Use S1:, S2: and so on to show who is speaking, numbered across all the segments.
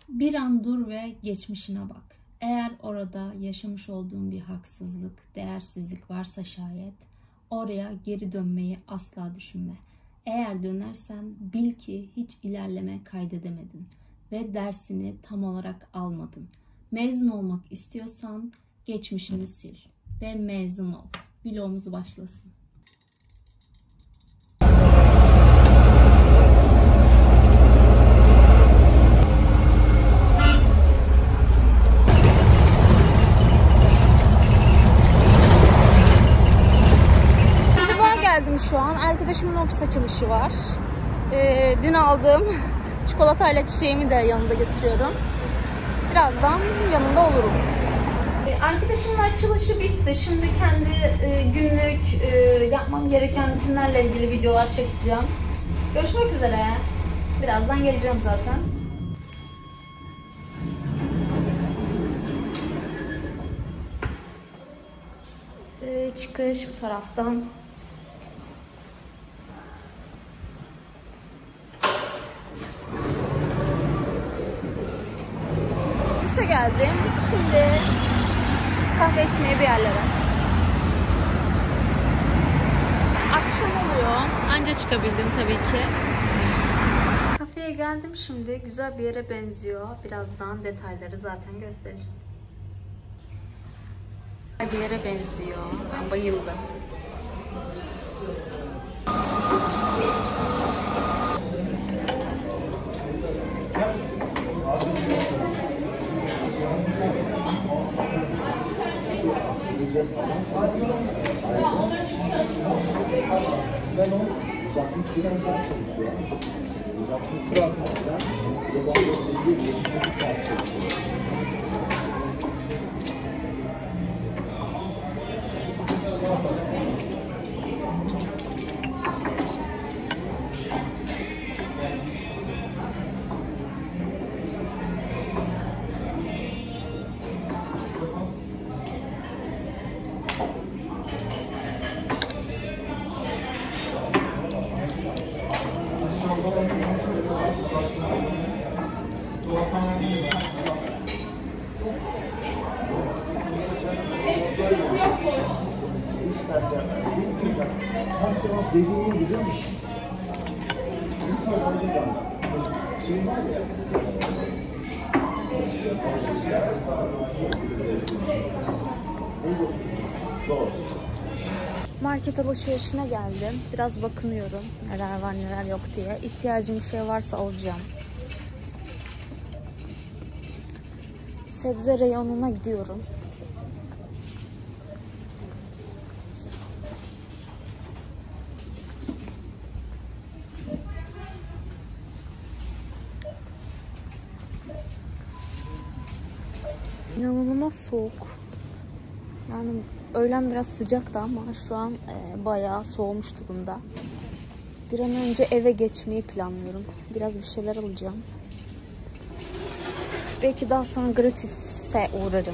S1: Bir an dur ve geçmişine bak. Eğer orada yaşamış olduğun bir haksızlık, değersizlik varsa şayet, oraya geri dönmeyi asla düşünme. Eğer dönersen bil ki hiç ilerleme kaydedemedin ve dersini tam olarak almadın. Mezun olmak istiyorsan geçmişini sil ve mezun ol. Vlogumuz başlasın.
S2: Şu an arkadaşımın ofis açılışı var. Dün aldığım çikolatayla çiçeğimi de yanında götürüyorum. Birazdan yanında olurum. Arkadaşımın açılışı bitti. Şimdi kendi günlük yapmam gereken rutinlerle ilgili videolar çekeceğim. Görüşmek üzere. Birazdan geleceğim zaten. Çıkış bu taraftan. Geldim. Şimdi kahve içmeye bir yerlere. Akşam oluyor. Anca çıkabildim tabii ki. Kafeye geldim şimdi. Güzel bir yere benziyor. Birazdan detayları zaten göstereceğim. Bir yere benziyor. Ben bayıldım.
S3: Ben o uzaklığı süren saat çalışıyor. Uzaklığı süren saat global ilgili 28 saat çalışıyor. Dediğini biliyor musun? Bir saat önce geldi. Şey var ya.
S2: Market alışverişine geldim. Biraz bakınıyorum. Neler var neler yok diye. İhtiyacım bir şey varsa alacağım. Sebze reyonuna gidiyorum. İnanılmaz soğuk. Yani öğlen biraz sıcaktı ama şu an bayağı soğumuş durumda. Bir an önce eve geçmeyi planlıyorum. Biraz bir şeyler alacağım. Belki daha sonra Gratis'e uğrarım.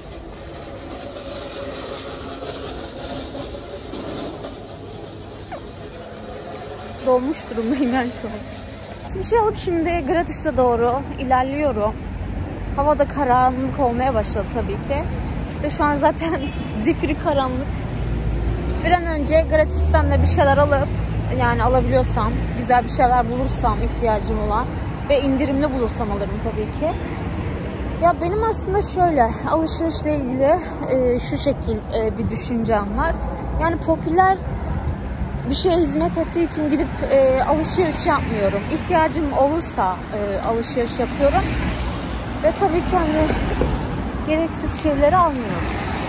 S2: Dolmuş durumdayım ben şu an. Şimdi bir şey alıp şimdi Gratis'e doğru ilerliyorum. Hava da karanlık olmaya başladı tabii ki. Ve şu an zaten zifiri karanlık. Bir an önce Gratis'ten de bir şeyler alıp, yani alabiliyorsam, güzel bir şeyler bulursam ihtiyacım olan ve indirimli bulursam alırım tabii ki. Ya benim aslında şöyle alışverişle ilgili şu şekil bir düşüncem var. Yani popüler bir şeye hizmet ettiği için gidip alışveriş yapmıyorum. İhtiyacım olursa alışveriş yapıyorum. Ve tabii ki hani gereksiz şeyleri almıyorum.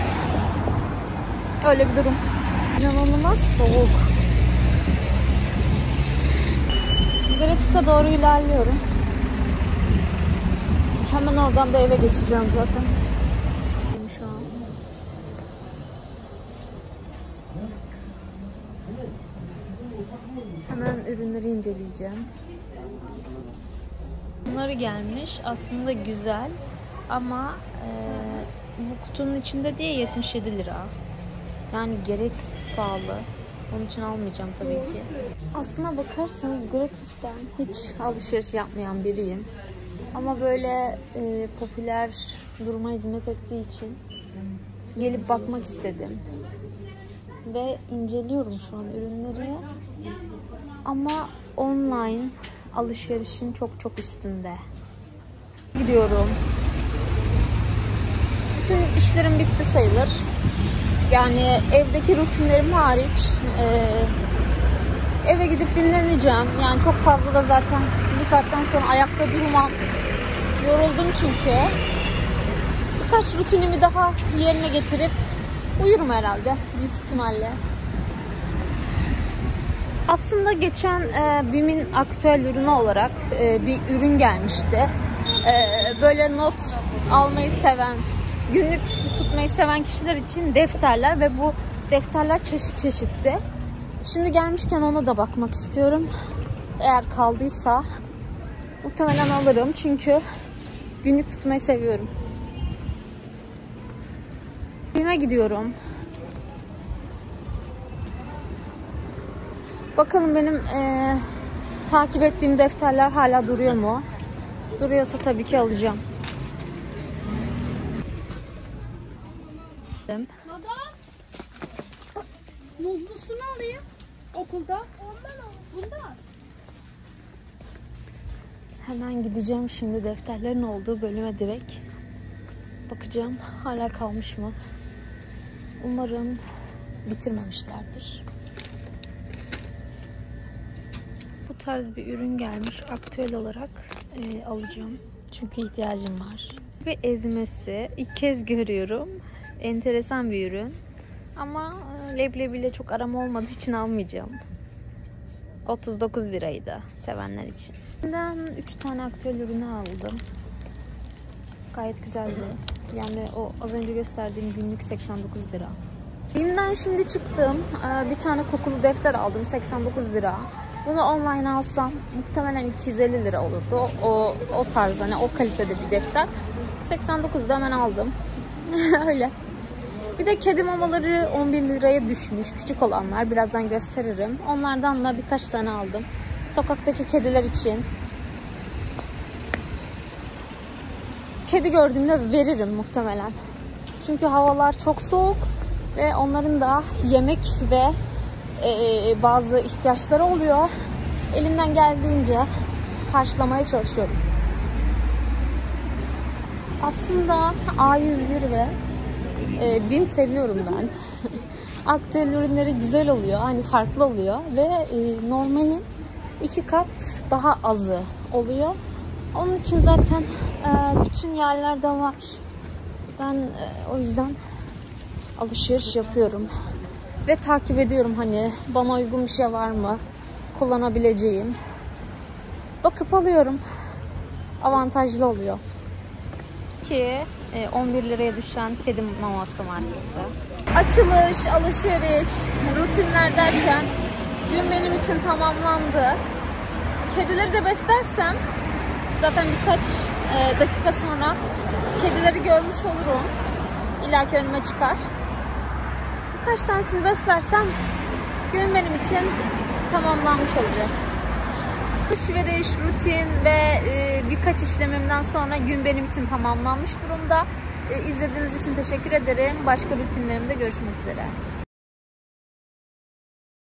S2: Öyle bir durum. İnanılmaz soğuk. Gratis'e doğru ilerliyorum. Hemen oradan da eve geçeceğim zaten. Şu an. Hemen ürünleri inceleyeceğim. Bunları gelmiş. Aslında güzel. Ama bu kutunun içinde diye 77 lira. Yani gereksiz pahalı. Onun için almayacağım tabii ki. Aslına bakarsanız Gratis'ten hiç alışveriş yapmayan biriyim. Ama böyle popüler duruma hizmet ettiği için gelip bakmak istedim. Ve inceliyorum şu an ürünleri. Ama online alışverişin çok üstünde. Gidiyorum. Bütün işlerim bitti sayılır. Yani evdeki rutinlerim hariç eve gidip dinleneceğim. Yani çok fazla da zaten bu saatten sonra ayakta durmam. Yoruldum çünkü. Birkaç rutinimi daha yerine getirip uyurum herhalde. Büyük ihtimalle. Aslında geçen BİM'in aktüel ürünü olarak bir ürün gelmişti. Böyle not almayı seven, günlük tutmayı seven kişiler için defterler ve bu defterler çeşitti. Şimdi gelmişken ona da bakmak istiyorum. Eğer kaldıysa muhtemelen alırım çünkü günlük tutmayı seviyorum. BİM'e gidiyorum. Bakalım benim takip ettiğim defterler hala duruyor mu? Duruyorsa tabii ki alacağım.
S4: Baba, muzlusunu alayım okulda. Ondan al. Bundan.
S2: Hemen gideceğim şimdi defterlerin olduğu bölüme direkt. Bakacağım hala kalmış mı? Umarım bitirmemişlerdir. Bu tarz bir ürün gelmiş. Aktüel olarak alacağım. Çünkü ihtiyacım var. Ve ezmesi ilk kez görüyorum. Enteresan bir ürün. Ama leblebiyle çok aram olmadığı için almayacağım. 39 liraydı sevenler için. Bundan 3 tane aktüel ürünü aldım. Gayet güzeldi. Yani o az önce gösterdiğim günlük 89 lira. BİM'den şimdi çıktım. Bir tane kokulu defter aldım. 89 lira. Bunu online alsam muhtemelen 250 lira olurdu. O tarz, hani o kalitede bir defter. 89'da hemen aldım. Öyle. Bir de kedi mamaları 11 liraya düşmüş. Küçük olanlar. Birazdan gösteririm. Onlardan da birkaç tane aldım. Sokaktaki kediler için. Kedi gördüğümde veririm muhtemelen. Çünkü havalar çok soğuk ve onların da yemek ve bazı ihtiyaçları oluyor. Elimden geldiğince karşılamaya çalışıyorum. Aslında A101 ve BİM seviyorum ben. Aktüel ürünleri güzel oluyor, hani farklı oluyor ve normalin 2 kat daha azı oluyor. Onun için zaten bütün yerlerde var. Ben o yüzden alışveriş yapıyorum. Ve takip ediyorum, hani bana uygun bir şey var mı? Kullanabileceğim. Bakıp alıyorum. Avantajlı oluyor. Ki 11 liraya düşen kedi maması markası. Açılış, alışveriş, rutinler derken gün benim için tamamlandı. Kedileri de beslersem zaten birkaç dakika sonra kedileri görmüş olurum. İllaki önüme çıkar. Birkaç tanesini beslersem gün benim için tamamlanmış olacak. Alışveriş, rutin ve birkaç işlemimden sonra gün benim için tamamlanmış durumda. İzlediğiniz için teşekkür ederim. Başka rutinlerimde görüşmek üzere.